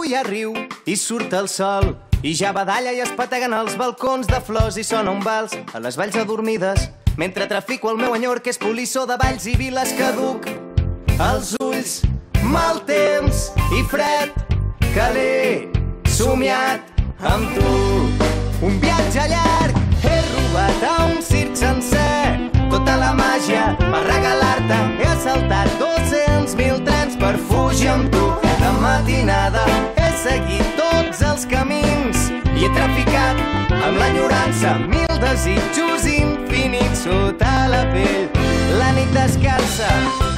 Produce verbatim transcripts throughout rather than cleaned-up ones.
ja riu i surt el sol i ja badalla i es pateguen els balcons de flors i sona un vals a les valls adormides mentre trafico el meu enyor que és polissó de valls i viles caduc els ulls, mal temps i fred que l'he somiat amb tu. Un viatge llarg, he robat a un circ sencer tota la màgia per regalar-te. He assaltat dos-cents mil trens per fugir amb tu. De matinada he seguit tots els camins i he traficat amb l'enyorança mil desitjos infinits sota la pell. La nit descalça.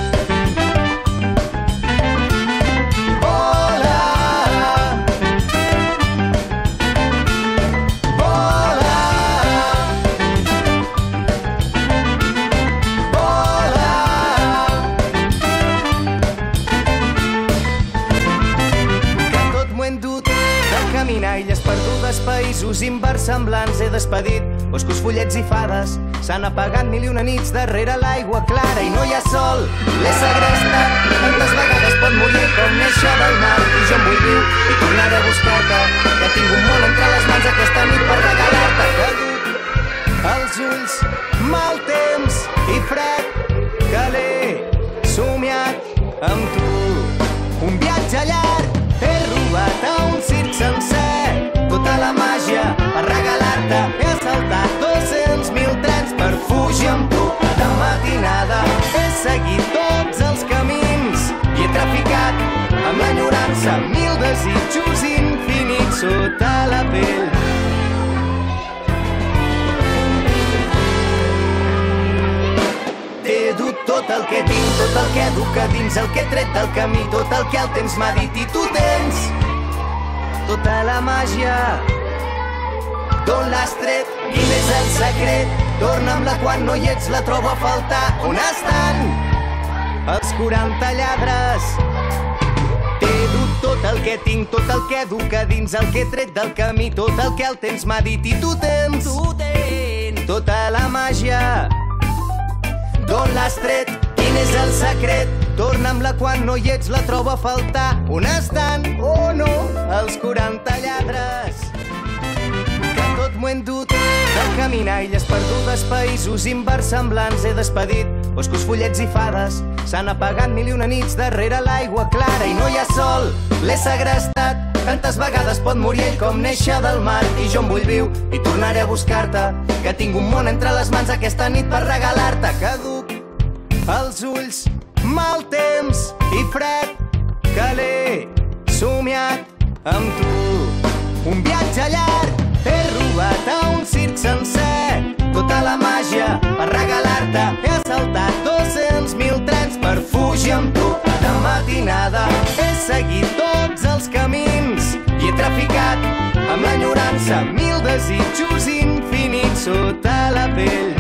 Illes perdudes, països inversemblants he despedit, boscos, follets i fades. S'han apagat mil i una nits darrere l'aigua clara i no hi ha sol. L'he segrestat, tantes vegades pot morir com néixer del mar. I jo em vull viu i tornaré a buscar-te, que tinc un món entre les mans aquesta nit per regalar-te. Que duc els ulls, mal temps i fred que l'he somiat amb tu. Un viatge llarg, he robat a un circ sencer tota la màgia per regalar-te. He assaltat dos-cents mil trens per fugir amb tu. De matinada he seguit tots els camins i he traficat amb l'enyorança mil desitjos infinits sota la pell. T'he dut tot el que tinc, tot el que duc a dins, el que he tret del camí, tot el que el temps m'ha dit i tu tens tota la màgia. D'on l'has tret? Quin és el secret? Torna'm-la quan no hi ets, la trobo a faltar. On estan els quaranta lladres? T'he dut tot el que tinc, tot el que duc a dins, el que he tret del camí, tot el que el temps m'ha dit i tu tens tu tens tota la màgia. D'on l'has tret? Quin és el secret? Torna'm-la quan no hi ets, la trobo a faltar. On estan, oh no, els quaranta lladres? Que tot m'ho he endut de caminar, illes perdudes, països inversemblants he despedit, boscos, follets i fades. S'han apagat mil i una nits darrere l'aigua clara i no hi ha sol. L'he segrestat, tantes vegades pot morir ell com néixer del mar. I jo em vull viu i tornaré a buscar-te, que tinc un món entre les mans aquesta nit per regalar-te. Que duc els ulls, mal temps i fred que l'he somiat amb tu. Un viatge llarg, he robat a un circ sencer tota la màgia per regalar-te. He assaltat dos-cents mil trens per fugir amb tu. De matinada he seguit tots els camins i he traficat amb l'enyorança mil desitjos infinits sota la pell.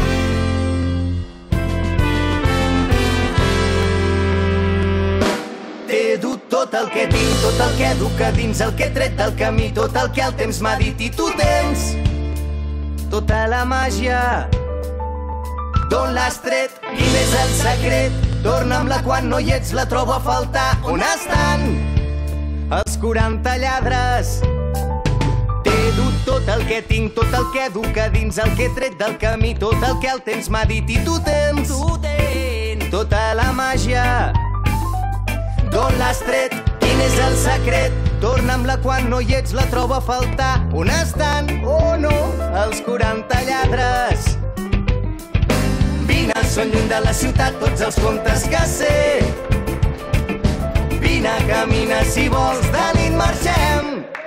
T'he dut tot el que tinc, tot el que duc a dins, el que he tret del camí, tot el que el temps m'ha dit i tu tens tota la màgia. D'on l'has tret? Quin és el secret? Torna'm-la quan no hi ets, la trobo a faltar. On estan els quaranta lladres? T'he dut tot el que tinc, tot el que duc a dins, el que he tret del camí, tot el que el temps m'ha dit i tu tens tu tens tota la màgia. D'on l'has tret? Quin és el secret? Torna'm-la quan no hi ets, la trobo a faltar. On estan, oh no, els quaranta lladres? Vine, són lluny de la ciutat tots els contes que sé. Vine, camina si vols, de nit marxem.